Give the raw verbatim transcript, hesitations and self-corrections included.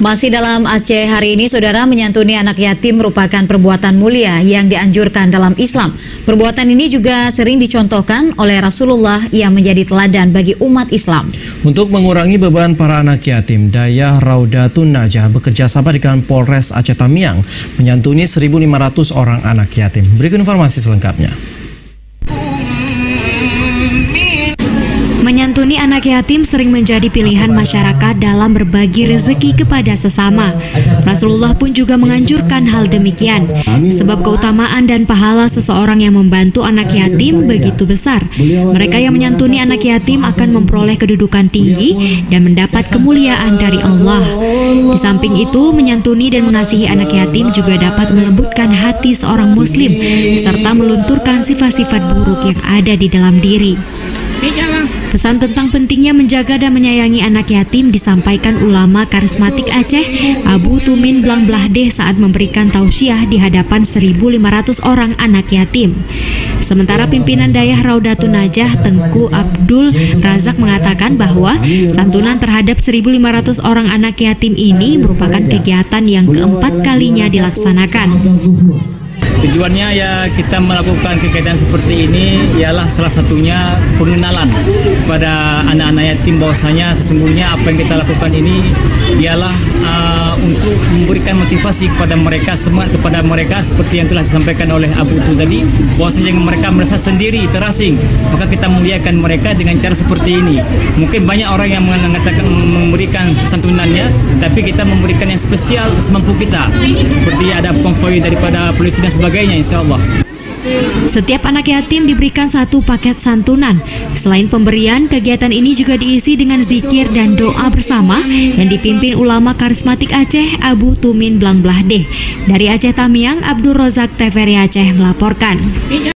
Masih dalam Aceh hari ini, saudara, menyantuni anak yatim merupakan perbuatan mulia yang dianjurkan dalam Islam. Perbuatan ini juga sering dicontohkan oleh Rasulullah yang menjadi teladan bagi umat Islam. Untuk mengurangi beban para anak yatim, Dayah Raudatun Najah bekerja sama dengan Polres Aceh Tamiang menyantuni seribu lima ratus orang anak yatim. Berikut informasi selengkapnya. Menyantuni anak yatim sering menjadi pilihan masyarakat dalam berbagi rezeki kepada sesama. Rasulullah pun juga menganjurkan hal demikian, sebab keutamaan dan pahala seseorang yang membantu anak yatim begitu besar. Mereka yang menyantuni anak yatim akan memperoleh kedudukan tinggi dan mendapat kemuliaan dari Allah. Di samping itu, menyantuni dan mengasihi anak yatim juga dapat melembutkan hati seorang muslim, serta melunturkan sifat-sifat buruk yang ada di dalam diri. Pesan tentang pentingnya menjaga dan menyayangi anak yatim disampaikan ulama karismatik Aceh, Abu Tumin Blang Blahdeh saat memberikan tausiah di hadapan seribu lima ratus orang anak yatim. Sementara pimpinan Dayah Raudatun Najah, Tengku Abdul Razak, mengatakan bahwa santunan terhadap seribu lima ratus orang anak yatim ini merupakan kegiatan yang keempat kalinya dilaksanakan. Tujuannya ya kita melakukan kegiatan seperti ini ialah salah satunya pengenalan kepada anak-anak yatim bahwasanya sesungguhnya apa yang kita lakukan ini ialah uh, untuk memberikan motivasi kepada mereka, semangat kepada mereka seperti yang telah disampaikan oleh Abu itu tadi, bahwasanya mereka merasa sendiri, terasing, maka kita muliakan mereka dengan cara seperti ini. Mungkin banyak orang yang mengatakan memberikan santunannya, tapi kita memberikan yang spesial semampu kita, seperti ada konvoi daripada polisi dan sebagainya. Insya Allah. Setiap anak yatim diberikan satu paket santunan. Selain pemberian, kegiatan ini juga diisi dengan zikir dan doa bersama yang dipimpin ulama karismatik Aceh, Abu Tumin Blang Blahdeh. Dari Aceh Tamiang, Abdul Rozak T V R I Aceh melaporkan.